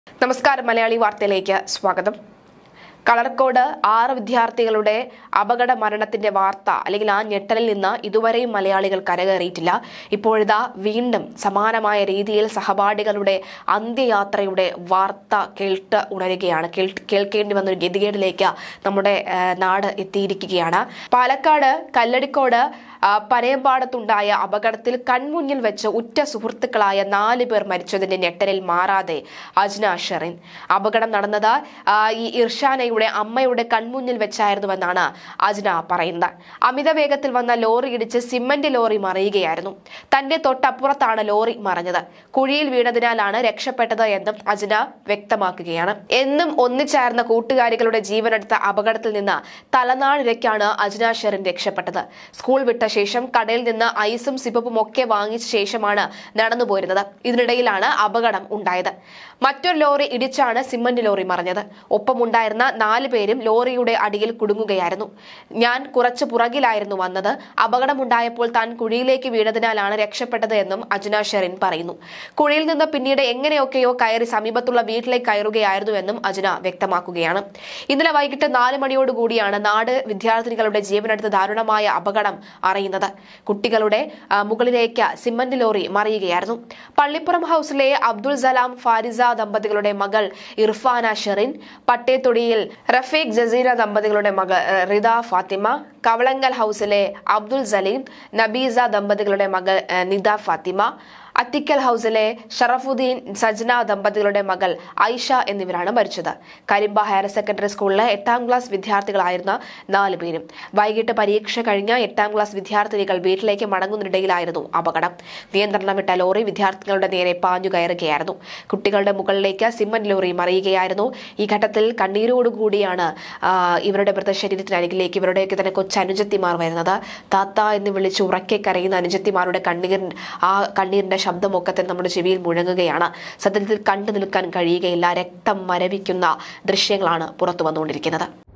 നമസ്കാരം മലയാളി വാർത്തയിലേക്ക് സ്വാഗതം. കളർക്കോട് 6 വിദ്യാർത്ഥികളുടെ അപകട മരണത്തിന്റെ വാർത്ത അല്ലെങ്കിൽ ആ ഞെട്ടലിൽ നിന്ന് ഇതുവരെയും മലയാളികൾ കരകയറിയിട്ടില്ല. ഇപ്പോഴിതാ വീണ്ടും സമാനമായ രീതിയിൽ സഹപാഠികളുടെ അന്ത്യയാത്രയുടെ വാർത്ത കേൾക്കേണ്ടി വന്ന ഒരു ഗതികേടിലേക്ക് നമ്മുടെ നാട് എത്തിയിരിക്കുകയാണ്. പാലക്കാട് കല്ലടിക്കോട് പനയമ്പാടത്തുണ്ടായ അപകടത്തിൽ കൺമുന്നിൽ വെച്ച് ഉറ്റ സുഹൃത്തുക്കളായ 4 പേർ മരിച്ചതിന്റെ ഞെട്ടലിൽ മാറാതെ അജ്ന ഷെറിൻ. അപകടം നടന്നത് ഈ ഇർഷാനയുടെ അമ്മയുടെ കൺമുന്നിൽ വെച്ചായിരുന്നുവെന്നാണ് അജ്ന പറയുന്നത്. അമിത വേഗത്തിൽ വന്ന ലോറി ഇടിച്ച് സിമന്റ് ലോറി മറിയുകയായിരുന്നു. തന്റെ തൊട്ടപ്പുറത്താണ് ലോറി മറിഞ്ഞത്. കുഴിയിൽ വീണതിനാലാണ് രക്ഷപ്പെട്ടത് എന്നും അജ്ന വ്യക്തമാക്കുകയാണ്. എന്നും ഒന്നിച്ചായിരുന്ന കൂട്ടുകാരികളുടെ ജീവനെടുത്ത അപകടത്തിൽ നിന്ന് തലനാടിരയ്ക്കാണ് അജ്ന ഷെറിൻ രക്ഷപ്പെട്ടത്. സ്കൂൾ വിട്ട ശേഷം കടയിൽ നിന്ന് ഐസും സിപ്പും ഒക്കെ വാങ്ങിച്ച ശേഷമാണ് നടന്നുപോയിരുന്നത്. ഇതിനിടയിലാണ് അപകടം ഉണ്ടായത്. മറ്റൊരു ലോറി ഇടിച്ചാണ് സിമന്റ് ലോറി മറിഞ്ഞത്. ഒപ്പമുണ്ടായിരുന്ന 4 പേരും ലോറിയുടെ അടിയിൽ കുടുങ്ങുകയായിരുന്നു. ഞാൻ കുറച്ച് പുറകിലായിരുന്നു വന്നത്. അപകടമുണ്ടായപ്പോൾ താൻ കുഴിയിലേക്ക് വീണതിനാലാണ് രക്ഷപ്പെട്ടത് എന്നും അജ്ന ഷെറിൻ പറയുന്നു. കുഴിയിൽ നിന്ന് പിന്നീട് എങ്ങനെയൊക്കെയോ കയറി സമീപത്തുള്ള വീട്ടിലേക്ക് കയറുകയായിരുന്നുവെന്നും അജ്ന വ്യക്തമാക്കുകയാണ്. ഇന്നലെ വൈകിട്ട് 4 മണിയോടുകൂടിയാണ് നാട് വിദ്യാർത്ഥിനികളുടെ ജീവനെടുത്ത ദാരുണമായ അപകടം അറിയുന്നത്. കുട്ടികളുടെ മുകളിലേക്ക് സിമന്റ് ലോറി മറിയുകയായിരുന്നു. പള്ളിപ്പുറം ഹൌസിലെ അബ്ദുൾ സലാം ഫാരിസ ദമ്പതികളുടെ മകൾ ഇർഫാന ഷെറിൻ, പട്ടേത്തൊടിയിൽ റഫീഖ് ജസീര ദമ്പതികളുടെ മകൾ റിദ ഫാത്തിമ, കവളങ്ങൽ ഹൌസിലെ അബ്ദുൾ സലീം നബീസ ദമ്പതികളുടെ മകൾ നിദ ഫാത്തിമ, അത്തിക്കൽ ഹൌസിലെ ഷറഫുദ്ദീൻ സജ്ന ദമ്പതികളുടെ മകൾ ഐഷ എന്നിവരാണ് മരിച്ചത്. കരിമ്പ ഹയർ സെക്കൻഡറി സ്കൂളിലെ 8ാം ക്ലാസ് വിദ്യാർത്ഥികളായിരുന്ന 4 പേരും. വൈകിട്ട് പരീക്ഷ കഴിഞ്ഞ 8ാം ക്ലാസ് വിദ്യാർത്ഥിനികൾ വീട്ടിലേക്ക് മടങ്ങുന്നതിനിടയിലായിരുന്നു അപകടം. നിയന്ത്രണം വിട്ട ലോറി വിദ്യാർത്ഥികളുടെ നേരെ പാഞ്ഞു കയറുകയായിരുന്നു. കുട്ടികളുടെ മുകളിലേക്ക് സിമന്റ് ലോറി മറിയുകയായിരുന്നു. ഈ ഘട്ടത്തിൽ കണ്ണീരോടുകൂടിയാണ് ഇവരുടെ മൃതശരീരത്തിനരികിലേക്ക് ഇവരുടെയൊക്കെ തന്നെ കൊച്ചനുജത്തിമാർ വരുന്നത്. താത്ത എന്ന് വിളിച്ച് ഉറക്കെ കരയുന്ന അനുജത്തിമാരുടെ കണ്ണീരിന്റെ ശബ്ദമൊക്കെ തന്നെ നമ്മുടെ ചെവിയിൽ മുഴങ്ങുകയാണ്. സത്യത്തിൽ കണ്ടു നിൽക്കാൻ കഴിയുകയില്ല. രക്തം മരവിക്കുന്ന ദൃശ്യങ്ങളാണ് പുറത്തു വന്നുകൊണ്ടിരിക്കുന്നത്.